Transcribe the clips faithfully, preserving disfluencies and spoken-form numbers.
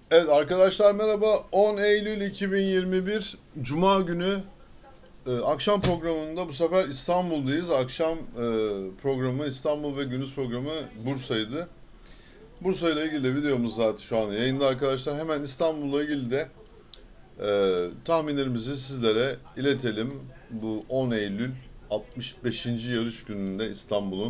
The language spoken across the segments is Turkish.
Evet arkadaşlar merhaba. on Eylül iki bin yirmi bir Cuma günü e, akşam programında bu sefer İstanbul'dayız. Akşam e, programı İstanbul ve gündüz programı Bursa'ydı. Bursa ile ilgili de videomuz zaten şu an yayında arkadaşlar. Hemen İstanbul'la ilgili de e, tahminlerimizi sizlere iletelim. Bu on Eylül altmış beşinci yarış gününde İstanbul'un.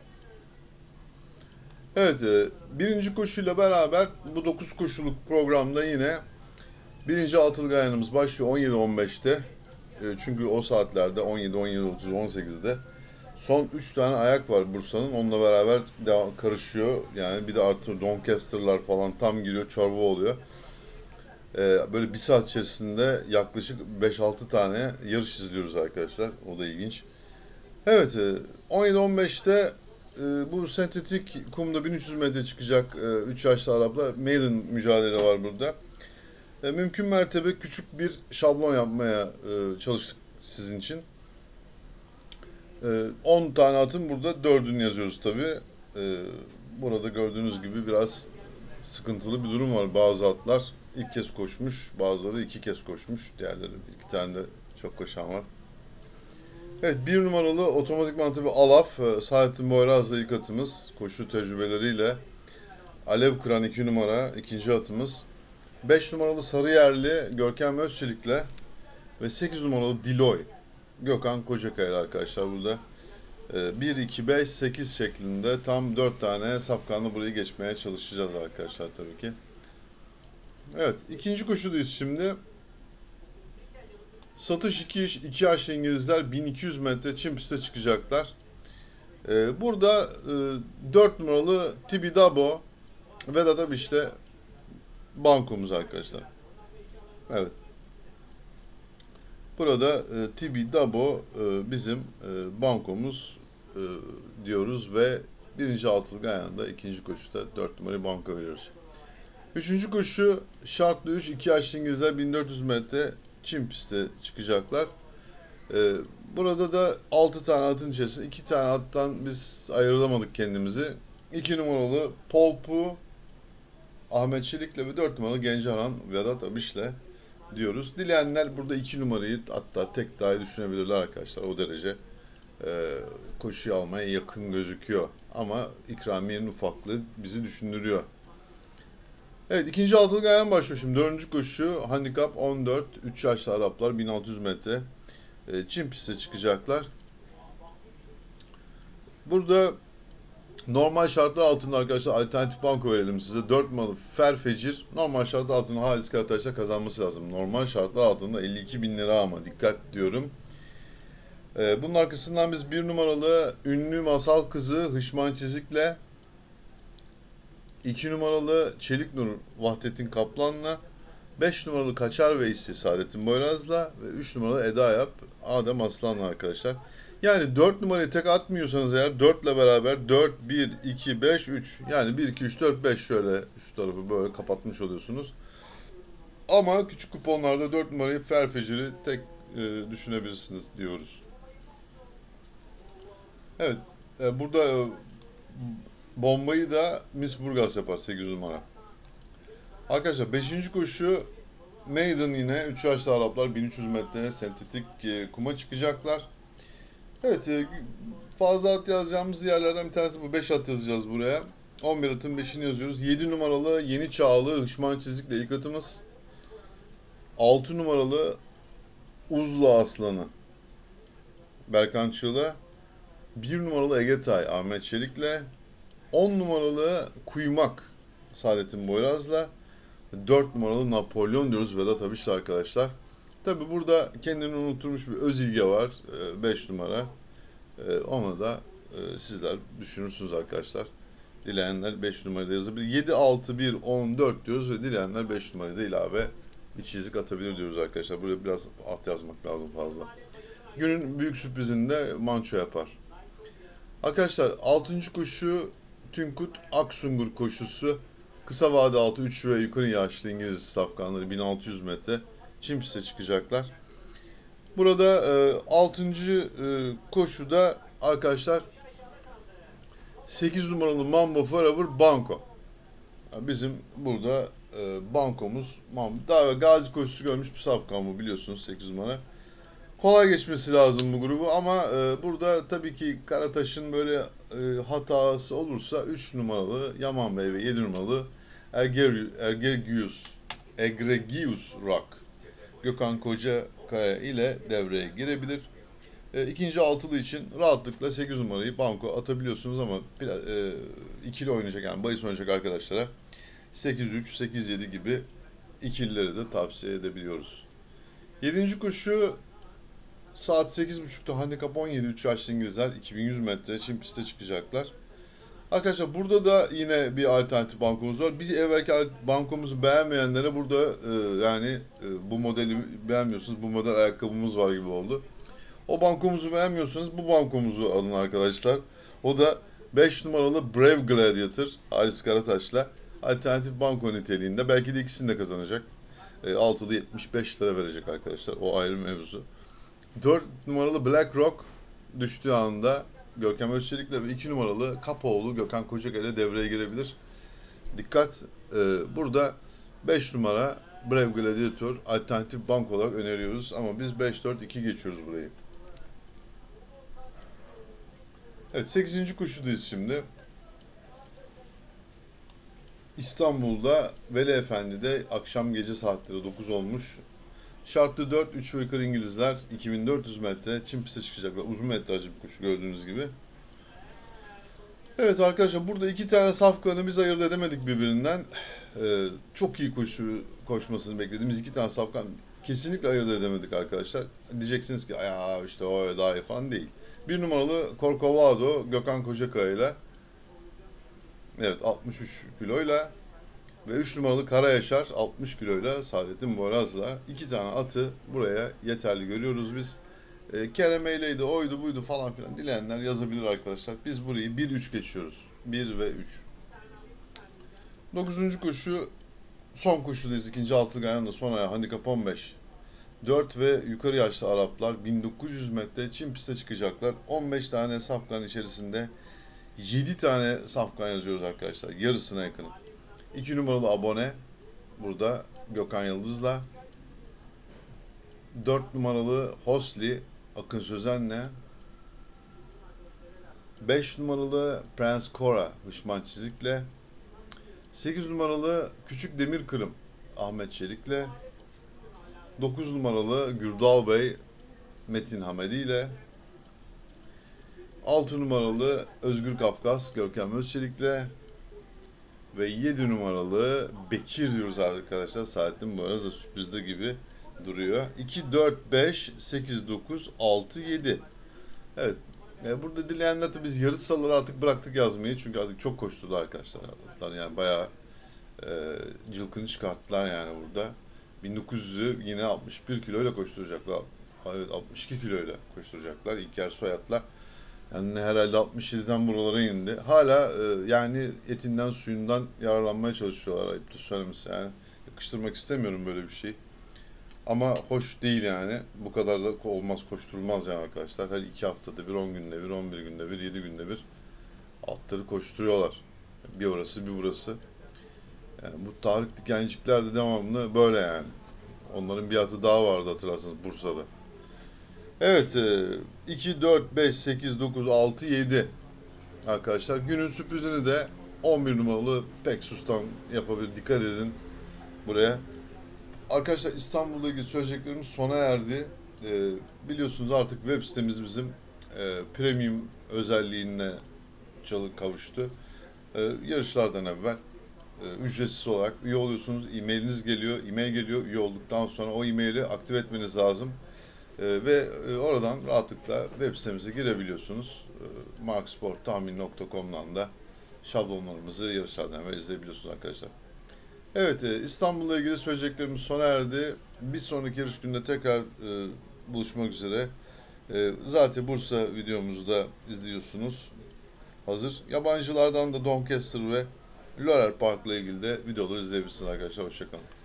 Evet, e, birinci koşuyla beraber bu dokuz koşuluk programda yine birinci altılı ayağımız başlıyor on yedi on beşte. E, çünkü o saatlerde on yedi, on yedi otuz, on sekizde son üç tane ayak var Bursa'nın. Onunla beraber devam, karışıyor. Yani bir de artı Doncaster'lar falan tam giriyor, çorba oluyor. E, böyle bir saat içerisinde yaklaşık beş altı tane yarış izliyoruz arkadaşlar. O da ilginç. Evet, e, on yedi on beşte e, bu sentetik kumda bin üç yüz metre çıkacak e, üç yaşlı Araplar. Maiden mücadele var burada. E, mümkün mertebe küçük bir şablon yapmaya e, çalıştık sizin için. E, on tane atın burada dördünü yazıyoruz tabi. E, burada gördüğünüz gibi biraz sıkıntılı bir durum var. Bazı atlar ilk kez koşmuş, bazıları iki kez koşmuş. Diğerleri iki tane de çok koşan var. Evet, bir numaralı otomatikman tabi Alaf, e, Saadettin Boyraz'la ilk atımız. Koşu tecrübeleriyle. Alev Kıran iki numara, ikinci atımız. Beş numaralı Sarıyerli Görkem Özçelik'le ve sekiz numaralı Diloy Gökhan Kocakaya'yla arkadaşlar burada. Ee, bir, iki, beş, sekiz şeklinde tam dört tane safkanla burayı geçmeye çalışacağız arkadaşlar tabii ki. Evet, ikinci koşudayız şimdi. Satış iki, iki yaşlı İngilizler bin iki yüz metre çim piste çıkacaklar. Ee, burada e, dört numaralı Tibidabo ve da işte bankomuz arkadaşlar. Evet. Burada e, Tibidabo e, bizim e, bankomuz e, diyoruz ve birinci altılık ayağında ikinci koşuda dört numara banko veriyoruz. Üçüncü koşu şartlı üç iki yaşlı İngilizler bin dört yüz metre çim piste çıkacaklar. E, burada da altı tane atın içerisinde iki tane attan biz ayıramadık kendimizi. iki numaralı Polpu Ahmet Çelik'le ve dört numaralı Gencahan Vedat Abiş'le diyoruz. Dileyenler burada iki numarayı hatta tek dahi düşünebilirler arkadaşlar. O derece e, koşuyu almaya yakın gözüküyor. Ama ikramiyenin ufaklığı bizi düşündürüyor. Evet, ikinci altılı gayen başlıyor şimdi. Dördüncü koşu handikap on dört. üç yaşlı Araplar bin altı yüz metre. E, çim piste çıkacaklar. Burada normal şartlar altında arkadaşlar alternatif banko verelim size. dört numaralı Ferfecir normal şartlar altında Halis Karataş'ta kazanması lazım. Normal şartlar altında elli iki bin lira ama dikkat diyorum. Ee, bunun arkasından biz bir numaralı ünlü masal kızı Hışman Çizik'le, iki numaralı Çelik Nur Vahdettin Kaplan'la, beş numaralı Kaçar Veysi Saadettin Boyraz'la ve üç numaralı Eda Yap Adem Aslan'la arkadaşlar. Yani dört numarayı tek atmıyorsanız eğer dört ile beraber dört, bir, iki, beş, üç yani bir, iki, üç, dört, beş şöyle şu tarafı böyle kapatmış oluyorsunuz. Ama küçük kuponlarda dört numarayı Ferfecir'i tek e, düşünebilirsiniz diyoruz. Evet, e, burada e, bombayı da Miss Burgas yapar sekiz numara. Arkadaşlar beşinci koşu Maiden yine üç yaşlı Araplar bin üç yüz metre sentetik e, kuma çıkacaklar. Evet, e, fazla at yazacağımız yerlerden bir tanesi bu. beş at yazacağız buraya. on bir atın beşini yazıyoruz. yedi numaralı Yeni Çağlı Hışman Çizik'le ilk atımız. altı numaralı Uzlu Aslanı Berkan Çığ'la. bir numaralı Egetay Ahmet Çelik'le. on numaralı Kuymak Saadettin Boyraz'la. dört numaralı Napolyon diyoruz Vedat Abiş'le arkadaşlar. Tabi burada kendini unutturmuş bir Özilge var. beş numara. E, Ona da e, sizler düşünürsünüz arkadaşlar. Dileyenler beş numarayı da yazabilir. yedi, altı, bir, on, dört diyoruz ve dileyenler beş numarayı da ilave bir çizik atabilir diyoruz arkadaşlar. Buraya biraz at yazmak lazım fazla. Günün büyük sürprizini de Manço yapar. Arkadaşlar altıncı koşu Tünkut Aksungur koşusu. Kısa vade altı üç ve yukarı yaşlı İngiliz safkanları bin altı yüz metre çim piste çıkacaklar. Burada e, altıncı E, koşuda arkadaşlar sekiz numaralı Mambo Forever Banco. Bizim burada e, bankomuz Mahmut. Daha evvel Gazi koşusu görmüş bir safkan bu, biliyorsunuz, sekiz numara. Kolay geçmesi lazım bu grubu ama e, burada tabii ki Karataş'ın böyle e, hatası olursa üç numaralı Yaman Bey ve yedi numaralı Erger, Ergergius Egregius Rock Gökhan Kocakaya ile devreye girebilir. E, ikinci altılı için rahatlıkla sekiz numarayı banko atabiliyorsunuz ama biraz, e, ikili oynayacak, yani bahis oynayacak arkadaşlara sekiz üç, sekiz yedi gibi ikilileri de tavsiye edebiliyoruz. Yedinci koşu saat sekiz buçukta handikap on yedi, üç yaşlı İngilizler iki bin yüz metre çim piste çıkacaklar. Arkadaşlar burada da yine bir alternatif bankomuz var. Bir evvelki bankomuzu beğenmeyenlere burada e, yani e, bu modeli beğenmiyorsunuz, bu model ayakkabımız var gibi oldu. O bankomuzu beğenmiyorsanız bu bankomuzu alın arkadaşlar. O da beş numaralı Brave Gladiator Halis Karataş'la alternatif banko niteliğinde. Belki de ikisini de kazanacak. E, altıda yetmiş beş lira verecek arkadaşlar. O ayrı mevzu. dört numaralı Black Rock düştüğü anda Görkem Özçelik'le ve iki numaralı Kapoğlu Gökhan Kocakaya ile devreye girebilir. Dikkat, e, burada beş numara Brave Gladiator alternatif bank olarak öneriyoruz ama biz beş dört iki geçiyoruz burayı. Evet, sekizinci koşudayız şimdi. İstanbul'da Veli Efendi'de akşam gece saatleri dokuz olmuş. Şartlı dört, üç ve yukarı İngilizler iki bin dört yüz metre çim piste çıkacaklar. Uzun metrajlı bir koşu gördüğünüz gibi. Evet arkadaşlar, burada iki tane safkanı biz ayırt edemedik birbirinden. Ee, çok iyi koşu koşmasını beklediğimiz iki tane safkan kesinlikle ayırt edemedik arkadaşlar. Diyeceksiniz ki ya işte o daha iyi falan değil. Bir numaralı Corcovado Gökhan Kocakaya ile, evet, altmış üç kiloyla ve üç numaralı Kara Yaşar altmış kiloyla Saadettin Boraz'la iki tane atı buraya yeterli görüyoruz biz. E, Kerem Eyleydi, oydu buydu falan filan dileyenler yazabilir arkadaşlar. Biz burayı bir üç geçiyoruz. bir ve üç. dokuzuncu koşu son koşudayız. İkinci altı ganyanın da son ayağı handikap on beş. dört ve yukarı yaşlı Araplar bin dokuz yüz metre çim piste çıkacaklar. on beş tane safkan içerisinde yedi tane safkan yazıyoruz arkadaşlar. Yarısına yakın. iki numaralı Abone burada Gökhan Yıldız'la. dört numaralı Hosli Akın Sözen'le. beş numaralı Prens Cora Hışman Çizik'le. sekiz numaralı Küçük Demir Kırım Ahmet Çelik'le. dokuz numaralı Gürdal Bey Metin Hamedi ile. altı numaralı Özgür Kafkas Görkem Özçelik'le. Ve yedi numaralı Bekir diyoruz arkadaşlar. Saadettin Boraz da sürprizde gibi duruyor. iki, dört, beş, sekiz, dokuz, altı, yedi. Evet. E, burada dileyenler de biz yarı sıraları artık bıraktık yazmayı. Çünkü artık çok koşturdu arkadaşlar. Yani bayağı e, cılkını çıkarttılar yani burada. bin dokuz yüzü yine altmış bir kiloyla koşturacaklar. Evet, altmış iki kiloyla koşturacaklar. İlker Soyat'la. Yani herhalde altmış yediden buralara indi. Hala e, yani etinden suyundan yararlanmaya çalışıyorlar. Ayıptır söylemesi yani. Yakıştırmak istemiyorum böyle bir şey. Ama hoş değil yani. Bu kadar da olmaz, koşturulmaz yani arkadaşlar. Her iki haftada bir, on günde bir, on bir günde bir, yedi günde bir atları koşturuyorlar. Bir orası bir burası. Yani bu Tarık Dikencikler de devamlı böyle yani. Onların bir atı daha vardı hatırlarsanız Bursa'da. Evet, iki, dört, beş, sekiz, dokuz, altı, yedi arkadaşlar. Günün sürprizini de on bir numaralı Pegasus'tan yapabilir. Dikkat edin buraya. Arkadaşlar, İstanbul'la ilgili söyleyeceklerimiz sona erdi. Ee, biliyorsunuz artık web sitemiz bizim e, premium özelliğine çalı kavuştu. Ee, yarışlardan evvel e, ücretsiz olarak üye oluyorsunuz. E-mailiniz geliyor. E-mail geliyor. Üye olduktan sonra o e-maili aktive etmeniz lazım. Ee, ve e, oradan rahatlıkla web sitemize girebiliyorsunuz. Ee, marksport tahmin nokta com'dan da şablonlarımızı yarışlardan evvel izleyebiliyorsunuz arkadaşlar. Evet, e, İstanbul'la ilgili söyleyeceklerimiz sona erdi. Bir sonraki yarış gününde tekrar e, buluşmak üzere. E, zaten Bursa videomuzu da izliyorsunuz. Hazır. Yabancılardan da Doncaster ve Laurel Park'la ilgili de videoları izleyebilirsiniz arkadaşlar. Hoşçakalın.